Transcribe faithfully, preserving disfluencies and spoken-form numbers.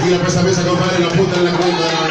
Tira para esa mesa, compadre, la punta de la cuenta.